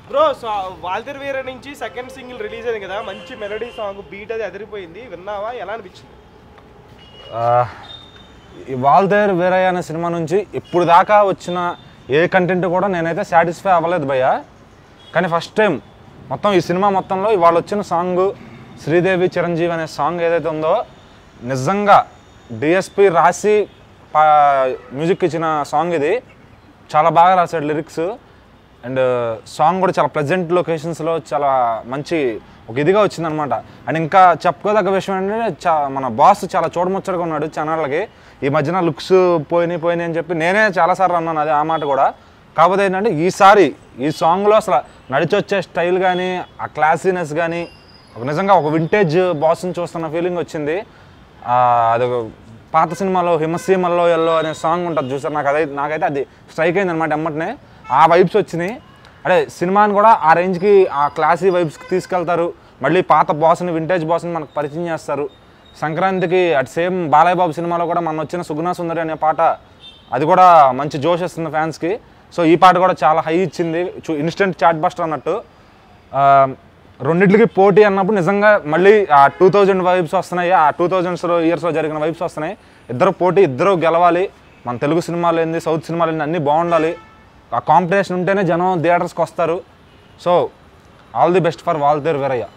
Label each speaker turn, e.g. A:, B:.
A: Bro Waltair Veeraiah నుంచి second single release అయింది కదా, మంచి మెలోడీ సాంగ్, బీట్ అది అదిరిపోయింది, విన్నావా? ఎలా అనిపించింది?
B: ఈ వాల్తేర్ వీరయ్య అనే సినిమా నుంచి ఇప్పుడు దాకా వచ్చిన ఏ కంటెంట్ కూడా నేనైతే సాటిస్ఫై అవ్వలేదు భయ్య. కానీ ఫస్ట్ టైం మొత్తం ఈ సినిమా మొత్తంలో ఇవాళ వచ్చిన సాంగ్ శ్రీదేవి చిరంజీవి అనే సాంగ్ ఏదైతే ఉందో నిజంగా డిఎస్పి రాసి మ్యూజిక్ ఇచ్చిన సాంగ్ ఇది. చాలా బాగా రాశాడు లిరిక్స్ అండ్ సాంగ్ కూడా చాలా ప్లెజెంట్ లొకేషన్స్లో చాలా మంచి ఒక ఇదిగా వచ్చిందనమాట. అండ్ ఇంకా చెప్పుకోదగ్గ విషయం ఏంటంటే మన బాస్ చాలా చూడముచ్చటగా ఉన్నాడు ఛానళ్ళకి. ఈ మధ్యన లుక్స్ పోయినాయి అని చెప్పి నేనే చాలాసార్లు అన్నాను అది ఆ మాట కూడా. కాకపోతే ఏంటంటే ఈసారి ఈ సాంగ్లో అసలు నడిచొచ్చే స్టైల్ కానీ ఆ క్లాసీనెస్ కానీ నిజంగా ఒక వింటేజ్ బాస్ని చూస్తున్న ఫీలింగ్ వచ్చింది. అది పాత సినిమాలో హిమసీమల్లో ఎల్లో అనే సాంగ్ ఉంటుంది చూసారు, నాకైతే అది స్ట్రైక్ అయింది అనమాట. ఎమ్మటనే ఆ వైబ్స్ వచ్చినాయి. అంటే సినిమాని కూడా ఆ రేంజ్కి ఆ క్లాసీ వైబ్స్కి తీసుకెళ్తారు. మళ్ళీ పాత బాస్ని వింటేజ్ బాస్ని మనకు పరిచయం చేస్తారు. సంక్రాంతికి అటు సేమ్ బాలయ్య బాబు సినిమాలో కూడా మన వచ్చిన సుగుణ సుందరి అనే పాట అది కూడా మంచి జోష్ ఇస్తుంది ఫ్యాన్స్కి. సో ఈ పాట కూడా చాలా హై ఇచ్చింది, ఇన్స్టెంట్ చాట్ బస్టర్ అన్నట్టు. రెండింటికి పోటీ అన్నప్పుడు నిజంగా మళ్ళీ ఆ 2000 వైబ్స్ వస్తున్నాయి, ఆ 2000 ఇయర్స్లో జరిగిన వైబ్స్ వస్తున్నాయి. ఇద్దరు పోటీ, ఇద్దరు గెలవాలి. మన తెలుగు సినిమాలు ఏంది, సౌత్ సినిమాలు ఏంది అన్నీ బాగుండాలి. ఆ కాంపిటీషన్ ఉంటేనే జనం థియేటర్స్కి వస్తారు. So all the best for Waltair Veeraiah.